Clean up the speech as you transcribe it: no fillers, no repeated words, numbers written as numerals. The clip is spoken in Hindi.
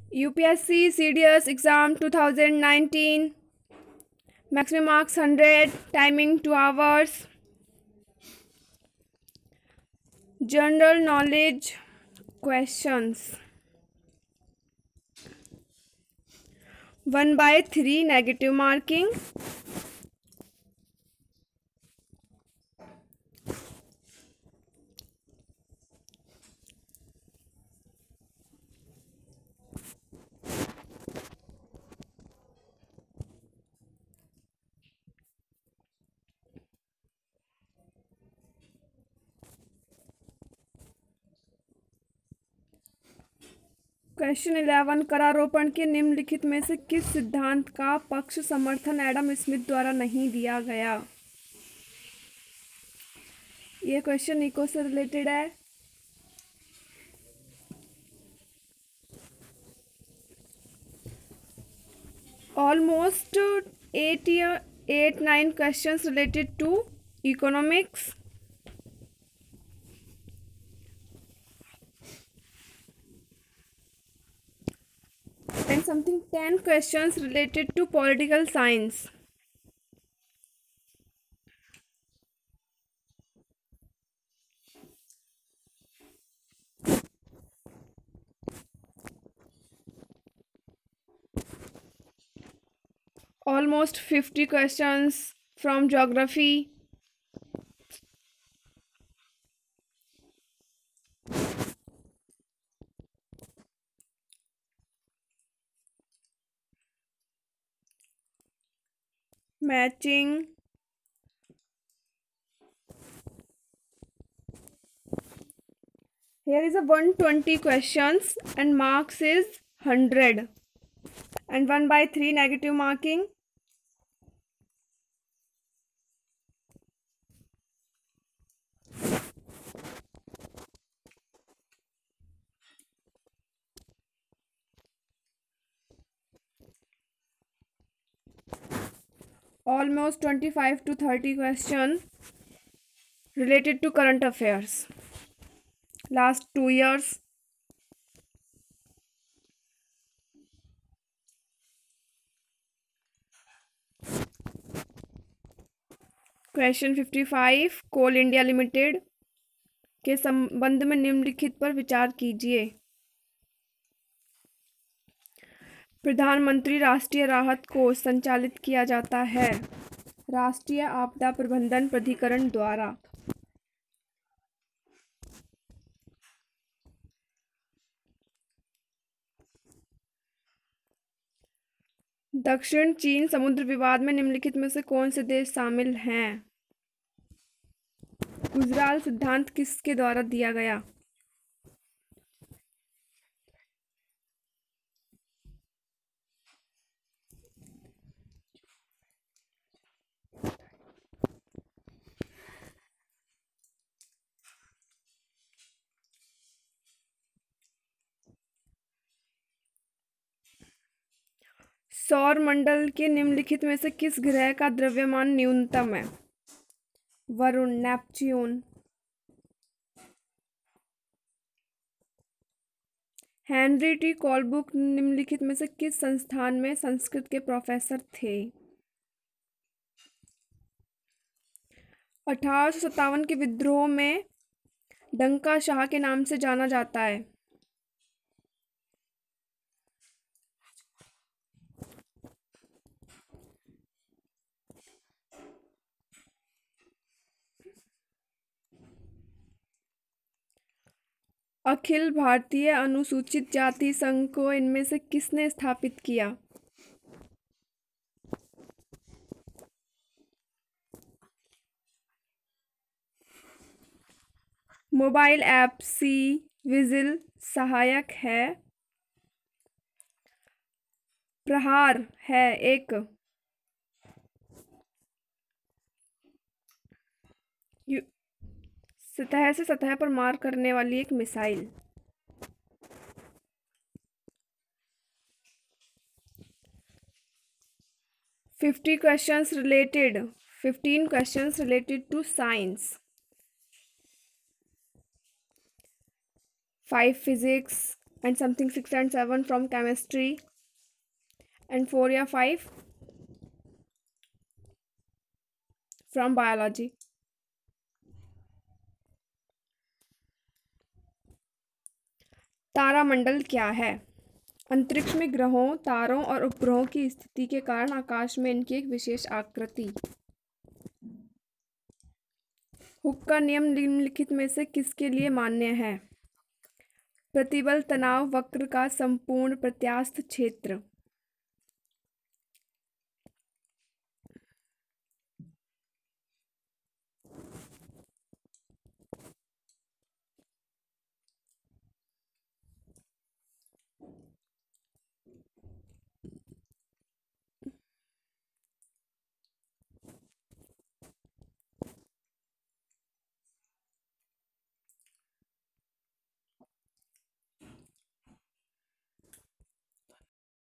UPSC CDS exam 2019. Maximum marks 100. Timing 2 hours. General knowledge questions. 1/3 negative marking. Question 11, करारोपण के निम्नलिखित में से किस सिद्धांत का पक्ष समर्थन एडम स्मिथ द्वारा नहीं दिया गया? यह क्वेश्चन इको से रिलेटेड है। Almost 8-9 questions related to economics. And something 10 questions related to political science. Almost 50 questions from geography. Matching. Here is a 120 questions and marks is 100 and 1/3 negative marking. Almost 25 to 30 questions related to current affairs. Last 2 years. Question 55, coal India limited के संबंध में निम्नलिखित पर विचार कीजिए। प्रधानमंत्री राष्ट्रीय राहत कोष संचालित किया जाता है राष्ट्रीय आपदा प्रबंधन प्राधिकरण द्वारा। दक्षिण चीन समुद्र विवाद में निम्नलिखित में से कौन से देश शामिल हैं? गुजराल सिद्धांत किसके द्वारा दिया गया? सौर मंडल के निम्नलिखित में से किस ग्रह का द्रव्यमान न्यूनतम है? Varun, Neptune. Henry T Colebrooke निम्नलिखित में से किस संस्थान में संस्कृत के प्रोफेसर थे? 1857 के विद्रोह में डंका शाह के नाम से जाना जाता है। अखिल भारतीय अनुसूचित जाति संघ को इनमें से किसने स्थापित किया? मोबाइल ऐप सी विजिल सहायक है। प्रहार है एक सतह से सतह पर मार करने वाली एक missile. Fifteen questions related to science, 5 physics and something 6 and 7 from chemistry, and 4 या 5 from biology. तारामंडल क्या है? अंतरिक्ष में ग्रहों, तारों और उपग्रहों की स्थिति के कारण आकाश में इनकी एक विशेष आकृति। हुक का नियम निम्नलिखित में से किसके लिए मान्य है? प्रतिबल तनाव वक्र का संपूर्ण प्रत्यास्थ क्षेत्र,